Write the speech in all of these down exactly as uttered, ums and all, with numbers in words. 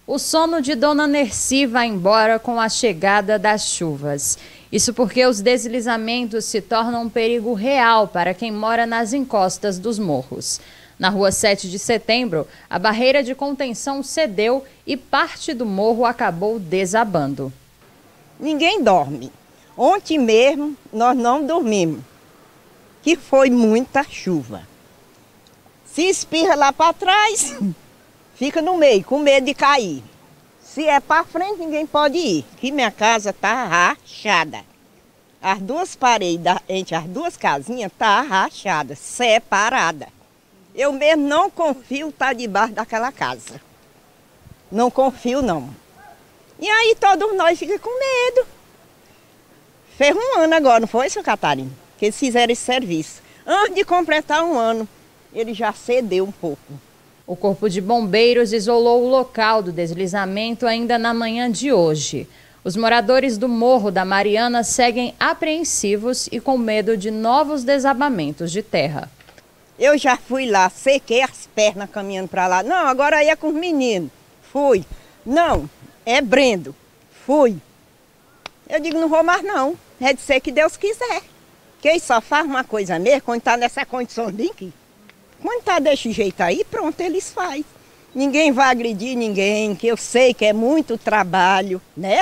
O sono de Dona Nerci vai embora com a chegada das chuvas. Isso porque os deslizamentos se tornam um perigo real para quem mora nas encostas dos morros. Na rua sete de setembro, a barreira de contenção cedeu e parte do morro acabou desabando. Ninguém dorme. Ontem mesmo nós não dormimos, que foi muita chuva. Se espirra lá para trás, fica no meio, com medo de cair. Se é para frente, ninguém pode ir, que minha casa está rachada. As duas paredes entre as duas casinhas tá rachada, separada. Eu mesmo não confio estar debaixo daquela casa. Não confio, não. E aí todos nós ficamos com medo. Fez um ano agora, não foi, seu Catarina? Que eles fizeram esse serviço. Antes de completar um ano, ele já cedeu um pouco. O Corpo de Bombeiros isolou o local do deslizamento ainda na manhã de hoje. Os moradores do Morro da Mariana seguem apreensivos e com medo de novos desabamentos de terra. Eu já fui lá, sequei as pernas caminhando para lá. Não, agora aí é com os meninos. Fui. Não, é Brendo. Fui. Eu digo, não vou mais não. É de ser que Deus quiser. Quem só faz uma coisa mesmo quando está nessa condição de aqui. Quando está desse jeito aí, pronto, eles fazem. Ninguém vai agredir ninguém, que eu sei que é muito trabalho, né?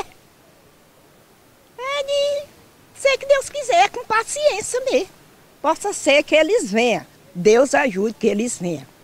É de ser que Deus quiser, com paciência mesmo. Possa ser que eles venham. Deus ajude que eles venham.